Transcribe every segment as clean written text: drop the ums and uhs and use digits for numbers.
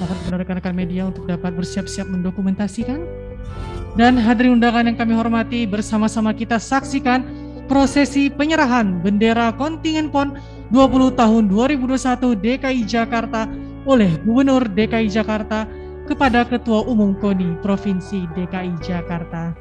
kesempatan kepada rekan-rekan media untuk dapat bersiap-siap mendokumentasikan. Dan hadirin undangan yang kami hormati, bersama-sama kita saksikan prosesi penyerahan bendera kontingen PON 20 tahun 2021 DKI Jakarta oleh Gubernur DKI Jakarta kepada Ketua Umum KONI Provinsi DKI Jakarta.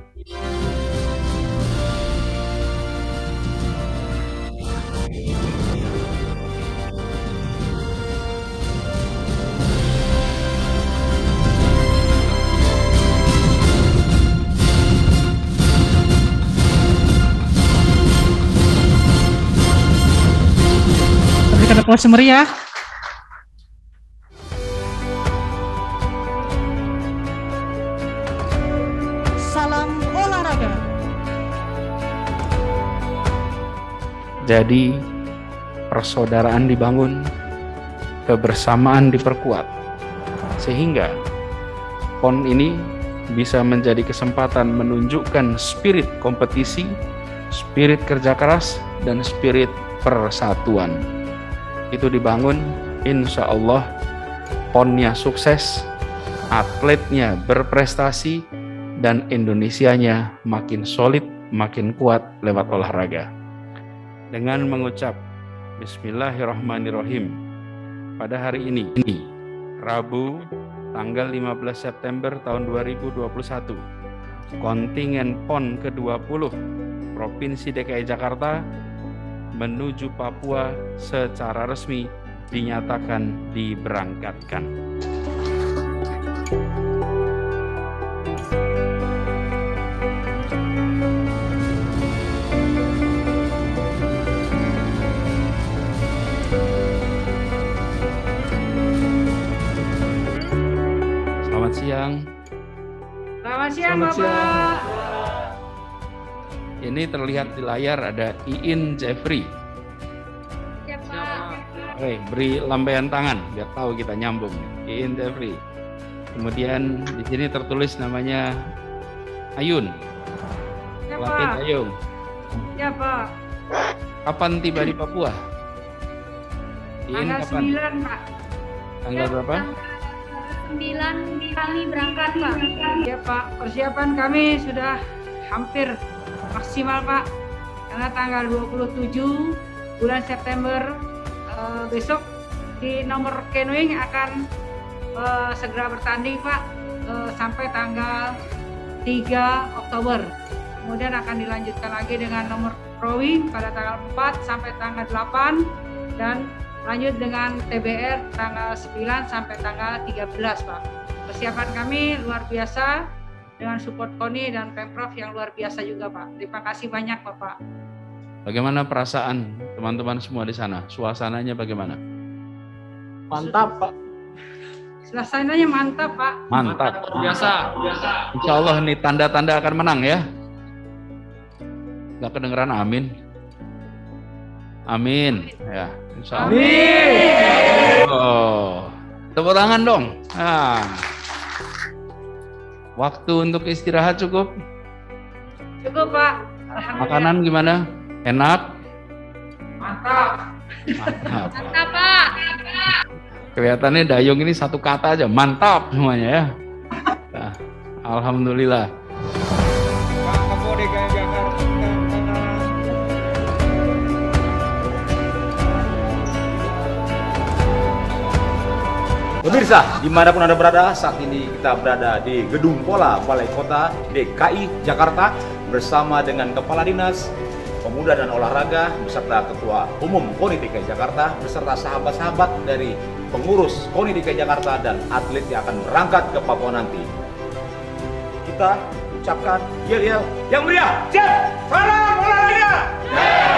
Berikan aplaus meriah. Salam olahraga. Jadi persaudaraan dibangun, kebersamaan diperkuat, sehingga PON ini bisa menjadi kesempatan menunjukkan spirit kompetisi, spirit kerja keras, dan spirit persatuan. Itu dibangun, insya Allah PON-nya sukses, atletnya berprestasi, dan Indonesianya makin solid, makin kuat lewat olahraga. Dengan mengucap Bismillahirrahmanirrahim, pada hari ini, Rabu tanggal 15 September tahun 2021, kontingen PON ke-20 Provinsi DKI Jakarta menuju Papua secara resmi dinyatakan diberangkatkan. Selamat siang. Selamat siang, Bapak. Ini terlihat di layar ada Iin Jeffrey. Siapa? Oke, beri lambaian tangan biar tahu kita nyambung. Iin Jeffrey. Kemudian di sini tertulis namanya Ayun. Pelatih Ayun. Siapa? Kapan tiba di Papua? Iin Tanggal kapan? 9, Pak. Tanggal berapa? 9 kami berangkat, Pak. Ya, Pak. Persiapan kami sudah hampir maksimal, Pak. Karena tanggal 27 bulan September besok di nomor canoeing akan segera bertanding, Pak, sampai tanggal 3 Oktober. Kemudian akan dilanjutkan lagi dengan nomor rowing pada tanggal 4 sampai tanggal 8 dan lanjut dengan TBR tanggal 9 sampai tanggal 13, Pak. Persiapan kami luar biasa dengan support KONI dan Pemprov yang luar biasa juga, Pak. Terima kasih banyak, Bapak. Bagaimana perasaan teman-teman semua di sana? Suasananya bagaimana? Mantap, Pak. Suasananya mantap, Pak. Mantap. Biasa. Insya Allah ini tanda-tanda akan menang ya. Gak kedengeran amin. Amin. Ya, insya Allah. Amin. Oh, tepuk tangan dong. Nah. Waktu untuk istirahat cukup? Cukup, Pak. Alhamdulillah. Makanan gimana? Enak? Mantap. Mantap. Mantap, Pak. Kelihatannya Dayung ini satu kata aja, mantap semuanya ya. Nah, alhamdulillah. Pemirsa, dimanapun Anda berada, saat ini kita berada di Gedung Pola Balai Kota DKI Jakarta bersama dengan Kepala Dinas Pemuda dan Olahraga beserta Ketua Umum KONI DKI Jakarta beserta sahabat-sahabat dari pengurus KONI DKI Jakarta dan atlet yang akan berangkat ke Papua nanti. Kita ucapkan yel-yel yang meriah. Siap! Salam olahraga!